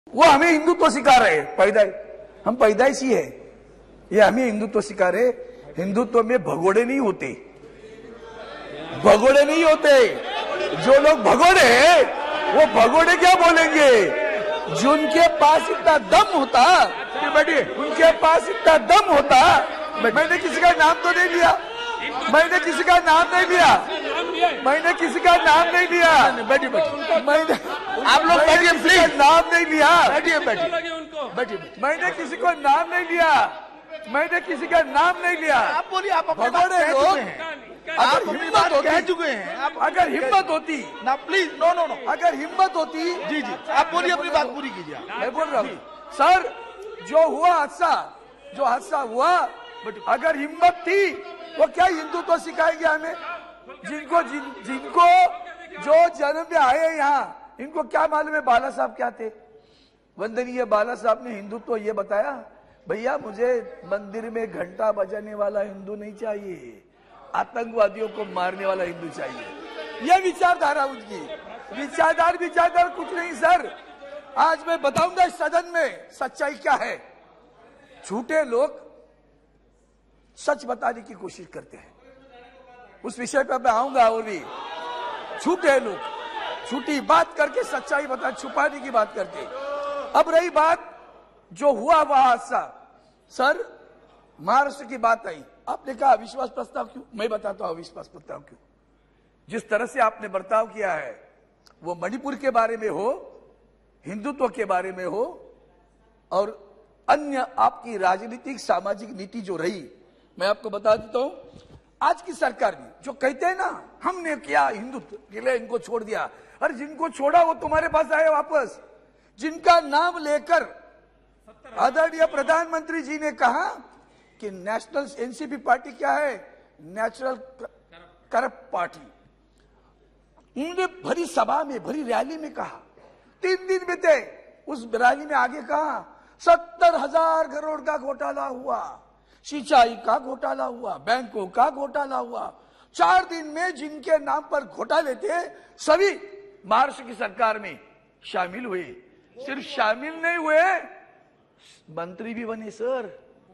वो हमें हिंदुत्व सिखा रहे हम पैदाइशी है, ये हमें हिंदुत्व सिखा रहे। हिंदुत्व में भगोड़े नहीं होते, भगोड़े नहीं होते। जो लोग भगोड़े हैं वो भगोड़े क्या बोलेंगे? जिनके पास इतना दम होता, उनके पास इतना दम होता। मैंने किसी का नाम तो नहीं लिया, मैंने किसी का नाम नहीं लिया, मैंने किसी का नाम नहीं लिया। मैंने आप लोग बैठिए प्लीज, नाम नहीं लिया। बैठिए मैंने किसी को नाम नहीं लिया, मैंने किसी का नाम नहीं लिया। आप बोलिए, आप भगोड़े लोग आप हिम्मत कह चुके हैं। आप अगर हिम्मत होती ना प्लीज, नो नो नो, अगर हिम्मत होती, जी जी आप बोलिए, अपनी बात पूरी कीजिए। मैं बोल रहा हूँ सर, जो हुआ हादसा, जो हादसा हुआ, अगर हिम्मत थी वो क्या हिंदुत्व सिखाएंगे हमें? जिनको जो जन्म में आए यहाँ, इनको क्या मालूम है बाला साहब क्या थे? वंदनीय बाला साहब ने हिंदुत्व ये बताया, भैया मुझे मंदिर में घंटा बजाने वाला हिंदू नहीं चाहिए, आतंकवादियों को मारने वाला हिंदू चाहिए। यह विचारधारा उनकी, विचारधारा कुछ नहीं सर। आज मैं बताऊंगा इस सदन में सच्चाई क्या है। झूठे लोग सच बताने की कोशिश करते हैं, उस विषय पर मैं आऊंगा। और भी झूठे लोग झूठी बात करके सच्चाई बता, छुपाने की बात करते। अब रही बात जो हुआ वह हादसा, सर महाराष्ट्र की बात आई, आपने कहा अविश्वास प्रस्ताव क्यों? मैं बताता हूं अविश्वास प्रस्ताव क्यों। जिस तरह से आपने बर्ताव किया है, वो मणिपुर के बारे में हो, हिंदुत्व के बारे में हो, और अन्य आपकी राजनीतिक सामाजिक नीति जो रही, मैं आपको बता देता हूं। आज की सरकार भी जो कहते हैं ना हमने किया हिंदुत्व के लिए, इनको छोड़ दिया, अरे जिनको छोड़ा वो तुम्हारे पास आए वापस। जिनका नाम लेकर आदरणीय प्रधानमंत्री जी ने कहा कि नेशनल एनसीपी पार्टी क्या है? Natural corrupt party. उन्होंने भरी सभा में, भरी रैली में कहा, 3 दिन बीते, उस रैली में आगे कहा 70,000 करोड़ का घोटाला हुआ, सिंचाई का घोटाला हुआ, बैंकों का घोटाला हुआ। 4 दिन में जिनके नाम पर घोटाले थे सभी महाराष्ट्र की सरकार में शामिल हुए। सिर्फ शामिल नहीं हुए, मंत्री भी बने सर,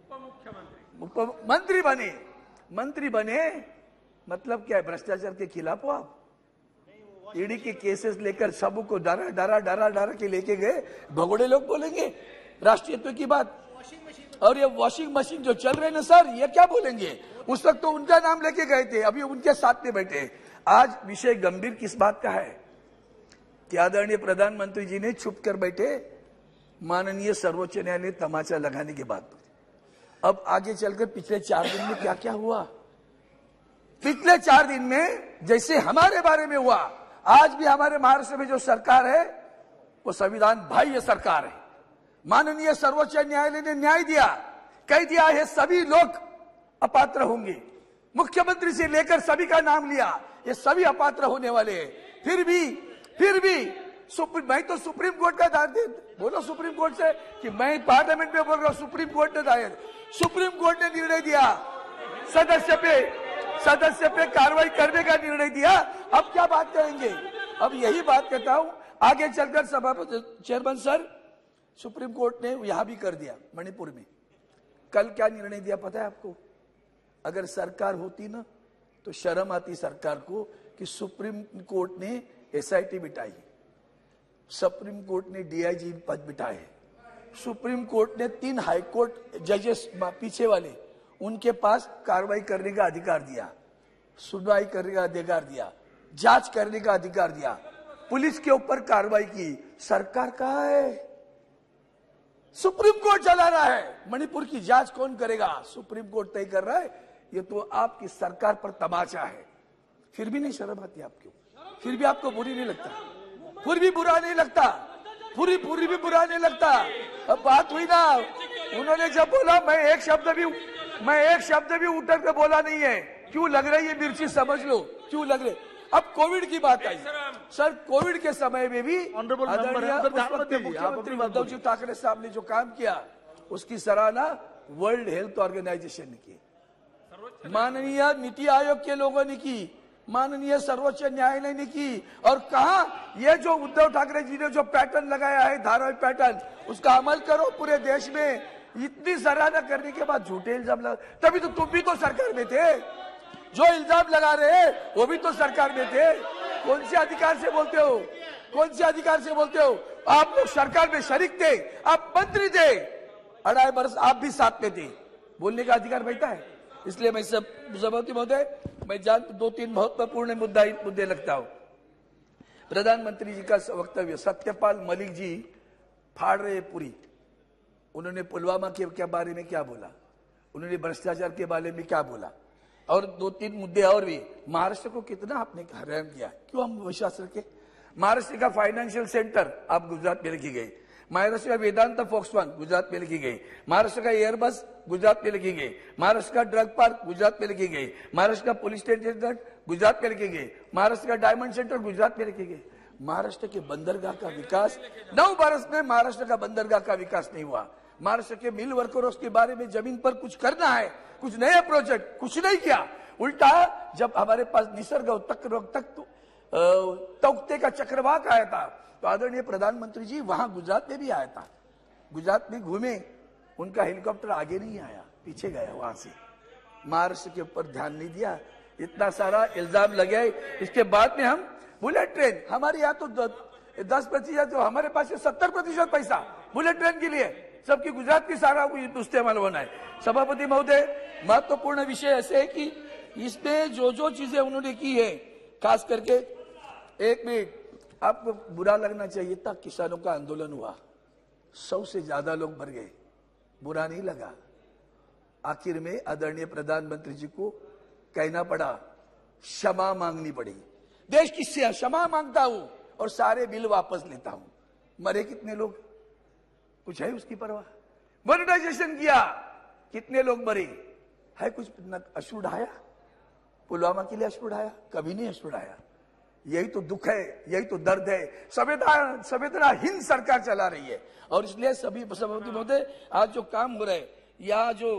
मंत्री बने। मंत्री बने मतलब क्या है? भ्रष्टाचार के खिलाफ हो आप? ईडी के केसेस लेकर सबको डरा के लेके गए। भगोड़े लोग बोलेंगे राष्ट्रीयत्व की बात, और ये वॉशिंग मशीन जो चल रहे ना सर, ये क्या बोलेंगे? उस वक्त तो उनका नाम लेके गए थे, अभी उनके साथ में बैठे। आज विषय गंभीर किस बात का है कि आदरणीय प्रधानमंत्री जी ने छुप कर बैठे, माननीय सर्वोच्च न्यायालय तमाचा लगाने के बाद। अब आगे चलकर पिछले 4 दिन में क्या क्या हुआ? पिछले 4 दिन में जैसे हमारे बारे में हुआ, आज भी हमारे महाराष्ट्र में जो सरकार है वो संविधान बाह्य सरकार है। माननीय सर्वोच्च न्यायालय ने न्याय दिया, कह दिया है सभी लोग अपात्र होंगे। मुख्यमंत्री से लेकर सभी का नाम लिया, ये सभी अपात्र होने वाले हैं। फिर भी मैं तो सुप्रीम कोर्ट का दायर, बोलो सुप्रीम कोर्ट से कि मैं पार्लियामेंट में बोल रहा हूं, सुप्रीम कोर्ट ने दायर, सुप्रीम कोर्ट ने निर्णय दिया, सदस्य पे कार्रवाई करने का निर्णय दिया। अब क्या बात करेंगे? अब यही बात कहता हूं, आगे चलकर सभापति चेयरमैन सर, सुप्रीम कोर्ट ने यहां भी कर दिया मणिपुर में। कल क्या निर्णय दिया पता है आपको? अगर सरकार होती ना तो शर्म आती सरकार को कि सुप्रीम कोर्ट ने एसआईटी बिठाई, सुप्रीम कोर्ट ने डीआईजी पद बिठाए, सुप्रीम कोर्ट ने 3 हाई कोर्ट जजेस पीछे वाले, उनके पास कार्रवाई करने का अधिकार दिया, सुनवाई करने का अधिकार दिया, जांच करने का अधिकार दिया, पुलिस के ऊपर कार्रवाई की। सरकार कहाँ है? सुप्रीम कोर्ट चला रहा है। मणिपुर की जांच कौन करेगा? सुप्रीम कोर्ट तय कर रहा है। ये तो आपकी सरकार पर तमाचा है। फिर भी नहीं शर्म आती आपको? फिर भी आपको बुरी नहीं लगता? फिर भी बुरा नहीं लगता? पूरी भी बुरा नहीं लगता? अब बात हुई ना, उन्होंने जब बोला, मैं एक शब्द भी उतर के बोला नहीं है। क्यों लग रही है मिर्ची? समझ लो क्यों लग रही। अब कोविड की बात आई सर, कोविड के समय में भी मुख्यमंत्री उद्धव जी ठाकरे साहब ने जो काम किया उसकी सराहना वर्ल्ड हेल्थ ऑर्गेनाइजेशन ने की, माननीय नीति आयोग के लोगों ने की, माननीय सर्वोच्च न्यायालय ने की। और कहा ये जो उद्धव ठाकरे जी ने जो पैटर्न लगाया है, धारावी पैटर्न, उसका अमल करो पूरे देश में। इतनी सराहना करने के बाद झूठे इल्जाम लगा, तभी तो तुम भी तो सरकार में थे। जो इल्जाम लगा रहे हैं वो भी तो सरकार में थे। कौन से अधिकार से बोलते हो, कौन से अधिकार से बोलते हो? आप लोग सरकार में शरीक थे, आप मंत्री थे, 2.5 वर्ष आप भी साथ में थे, बोलने का अधिकार बैठा है। इसलिए मैं सभापति महोदय, मैं 2-3 महत्वपूर्ण मुद्दे लगता हूं। प्रधानमंत्री जी का वक्तव्य, सत्यपाल मलिक जी फाड़ रहे पूरी। उन्होंने पुलवामा के बारे में क्या बोला, उन्होंने भ्रष्टाचार के बारे में क्या बोला, और 2-3 मुद्दे और भी। महाराष्ट्र को कितना आपने हैरान किया, क्यों हम विश्वास रखे? महाराष्ट्र का फाइनेंशियल सेंटर आप गुजरात में लेके गए, महाराष्ट्र का वेदांता फॉक्सकॉन गुजरात में लेके गए, महाराष्ट्र का एयरबस गुजरात में लेके गए, महाराष्ट्र का ड्रग पार्क गुजरात में लेके गए, महाराष्ट्र का पुलिस स्टेशन गुजरात में लेके गए, महाराष्ट्र का डायमंड सेंटर गुजरात में लेके गए। महाराष्ट्र के बंदरगाह का विकास 9 वर्ष में महाराष्ट्र का बंदरगाह का विकास नहीं हुआ। महाराष्ट्र के मिल वर्कर्स के बारे में जमीन पर कुछ करना है, कुछ नए प्रोजेक्ट, कुछ नहीं किया। उल्टा जब हमारे पास निसर्ग तख्ते का चक्रवात आया था तो आदरणीय प्रधानमंत्री जी वहां गुजरात में भी आया था, गुजरात में घूमे, उनका हेलीकॉप्टर आगे नहीं आया, पीछे गया वहां से। महाराष्ट्र के ऊपर ध्यान नहीं दिया, इतना सारा इल्जाम लगे। इसके बाद में हम बुलेट ट्रेन, हमारे यहाँ तो 10%, जो हमारे पास 70% पैसा बुलेट ट्रेन के लिए, सबकी गुजरात की सारा इस्तेमाल होना है। सभापति महोदय, महत्वपूर्ण विषय ऐसे है कि इसमें जो चीजें उन्होंने की है, खास करके 1 मिनट, आपको बुरा लगना चाहिए था, किसानों का आंदोलन हुआ, 100 से ज्यादा लोग मर गए, बुरा नहीं लगा। आखिर में आदरणीय प्रधानमंत्री जी को कहना पड़ा, क्षमा मांगनी पड़ी, देश की क्षमा मांगता हूं और सारे बिल वापस लेता हूं। मरे कितने लोग, कुछ है उसकी परवाह? मॉनिटाइजेशन किया, कितने लोग मरे है? कुछ अश्रु ढाया? पुलवामा के लिए अश्रु ढाया? कभी नहीं अश्रु ढाया। यही तो दुख है, यही तो दर्द है। संवेदनाहीन सरकार चला रही है। और इसलिए सभी सभापति महोदय, आज जो काम हो रहा है, यहाँ जो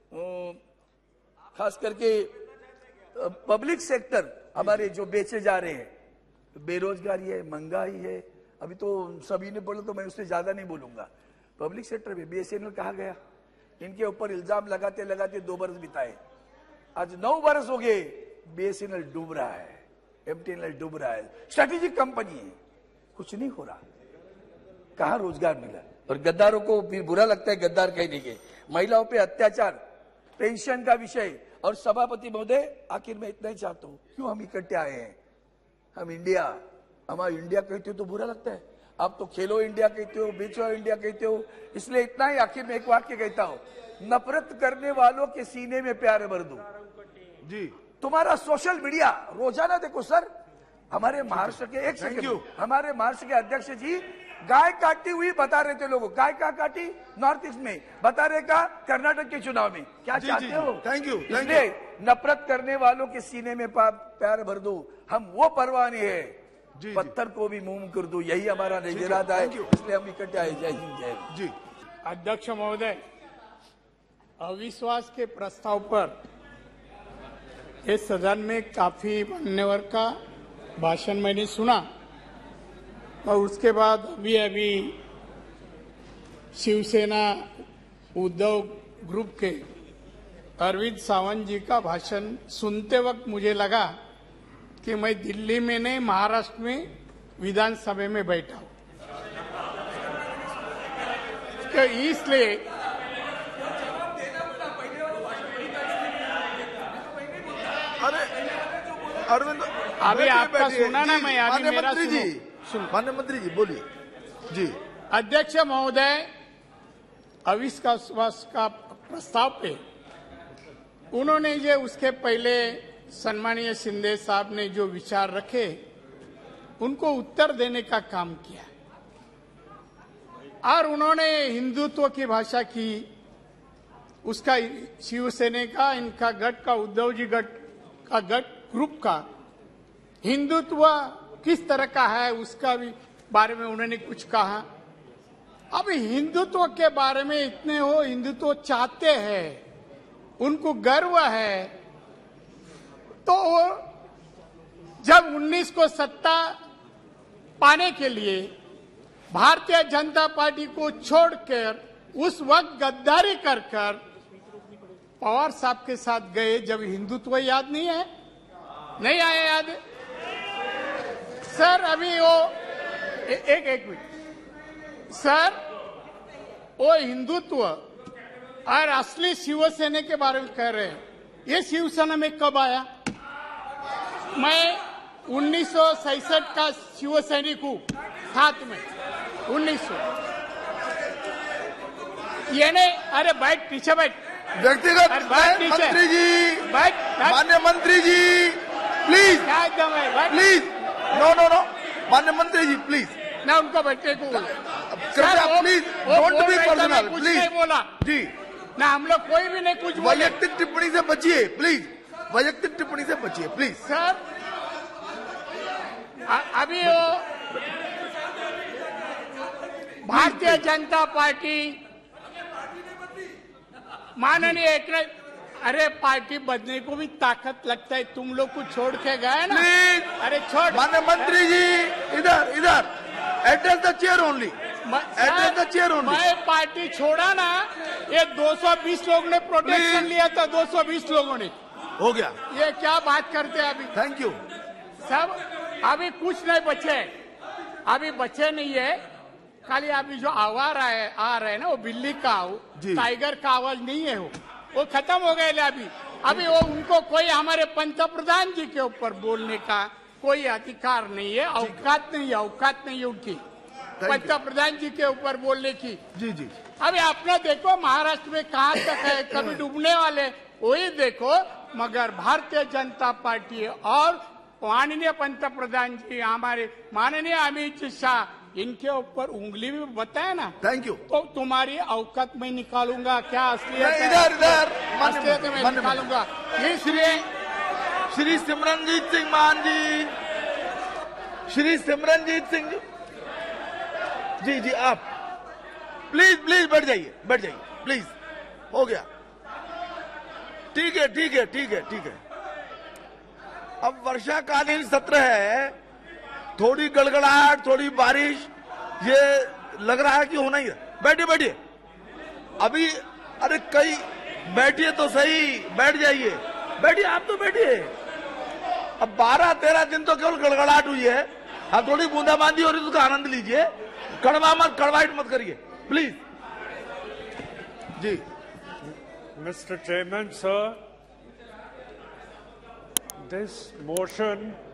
खास करके पब्लिक सेक्टर हमारे जो बेचे जा रहे हैं, बेरोजगारी है, महंगाई है, अभी तो सभी ने बोला तो मैं उससे ज्यादा नहीं बोलूंगा। पब्लिक सेक्टर में BSNL कहा गया, इनके ऊपर इल्जाम लगाते लगाते 2 वर्ष बिताए, आज 9 वर्ष हो गए, BSNL डूब रहा है, MTNL डूब रहा है, स्ट्रेटेजिक कंपनी है, कुछ नहीं हो रहा। कहां रोजगार मिला? और गद्दारों को भी बुरा लगता है गद्दार कहने के। महिलाओं पे अत्याचार, पेंशन का विषय। और सभापति महोदय, आखिर में इतना ही चाहता हूं, क्यों हम इकट्ठे आए हैं? हम इंडिया, हमारा इंडिया कहते हो तो बुरा लगता है, आप तो खेलो इंडिया कहते हो, बेचो इंडिया कहते हो। इसलिए इतना ही आखिर में एक वाक्य कहता हूं, नफरत करने वालों के सीने में प्यार भर दो। जी, तुम्हारा सोशल मीडिया रोजाना देखो सर, हमारे महाराष्ट्र के हमारे महाराष्ट्र के अध्यक्ष जी गाय काटती हुई बता रहे थे लोगों, गाय का काटी नॉर्थ ईस्ट में, बता रहे का कर्नाटक के चुनाव में। क्या चाहते हो? Thank you. इसलिए नफरत करने वालों के सीने में प्यार भर दो, हम वो परवाह नहीं है, पत्थर को भी मुंह कर दो, यही हमारा इरादा है। इसलिए हम इकट्ठे आए। जय हिंद, जय हिंद। जी अध्यक्ष महोदय, अविश्वास के प्रस्ताव पर इस सदन में काफी मान्यवर का भाषण मैंने सुना, और उसके बाद अभी शिवसेना उद्धव ग्रुप के अरविंद सावंत जी का भाषण सुनते वक्त मुझे लगा कि मैं दिल्ली में नहीं, महाराष्ट्र में विधानसभा में बैठा हूं। तो इसलिए अरविंद, अभी आपका सुना ना, मैं अभी मेरा माननीय मंत्री जी बोलिए। जी अध्यक्ष महोदय, अविश्वास का प्रस्ताव पे उन्होंने ये उसके पहले सम्मानीय शिंदे साहब ने जो विचार रखे उनको उत्तर देने का काम किया, और उन्होंने हिंदुत्व की भाषा की। उसका शिवसेना का, इनका गठ का, उद्धव जी गठ का, गठ ग्रुप का हिंदुत्व किस तरह का है उसका भी बारे में उन्होंने कुछ कहा। अब हिंदुत्व के बारे में इतने हो, हिंदुत्व चाहते हैं, उनको गर्व है, तो जब 19 को सत्ता पाने के लिए भारतीय जनता पार्टी को छोड़कर उस वक्त गद्दारी कर पवार साहब के साथ गए, जब हिंदुत्व याद नहीं है, नहीं आया याद सर? अभी वो एक मिनट सर, वो हिंदुत्व और असली शिवसेना के बारे में कह रहे हैं। ये शिवसेना में कब आया? मैं 1967 का शिवसैनिक हूं, साथ में 1900। ये नहीं, अरे बैठ पीछे बैठ, व्यक्तिगत मंत्री जी, बैठ मान्य मंत्री जी प्लीज, क्या एकदम है, प्लीज, नो नो नो, मान्य मंत्री जी प्लीज, ना उनको बैठने को बोला। कृपया प्लीज डोंट बी पर्सनल, कुछ प्लीज नहीं बोला जी, ना हम लोग कोई भी नहीं कुछ बोले। वैयक्तिक टिप्पणी से बचिए प्लीज, वैयक्तिक टिप्पणी से बचिए प्लीज। सर अभी वो भारतीय जनता पार्टी माननीय अरे पार्टी बदलने को भी ताकत लगता है, तुम लोग को छोड़ के गए ना। प्लीज, अरे छोड़, माननीय मंत्री जी इधर इधर, address the chair only, address the chair only. मैं पार्टी छोड़ा ना, ये 220 लोगों ने प्रोटेक्शन लिया था, 220 लोगों ने। हो गया, ये क्या बात करते हैं अभी? Thank you. सब अभी कुछ नहीं बचे, अभी बचे नहीं है, खाली अभी जो आवाज आ रहे हैं ना, वो बिल्ली का टाइगर का आवाज नहीं है, वो खत्म हो गए। अभी वो उनको कोई हमारे पंतप्रधान जी के ऊपर बोलने का कोई अधिकार नहीं है, औकात नहीं है उनकी पंतप्रधान जी के ऊपर बोलने की। जी जी, अभी अपना देखो महाराष्ट्र में कहाँ तक है, कभी डूबने वाले वही देखो, मगर भारतीय जनता पार्टी और माननीय पंतप्रधान जी हमारे माननीय अमित शाह, इनके ऊपर उंगली भी बताया ना। Thank you. तो तुम्हारी औकात में निकालूंगा, क्या असलियत है इधर असलियत में निकालूंगा। इसलिए श्री सिमरनजीत सिंह मान जी, श्री सिमरनजीत सिंह जी जी, आप प्लीज प्लीज बैठ जाइए, बैठ जाइए प्लीज, हो गया, ठीक है ठीक है ठीक है ठीक है। अब वर्षाकालीन सत्र है, थोड़ी गड़गड़ाहट, थोड़ी बारिश, ये लग रहा है कि होना ही है। बैठिए बैठिए, अभी अरे कई बैठिए तो सही, बैठ जाइए, बैठिए, आप तो बैठिए। अब 12-13 दिन तो केवल गड़गड़ाहट हुई है, अब थोड़ी बूंदाबांदी हो रही है, उसका आनंद लीजिए, कड़वाहट मत करिए प्लीज जी। Mr. Chairman, sir, this motion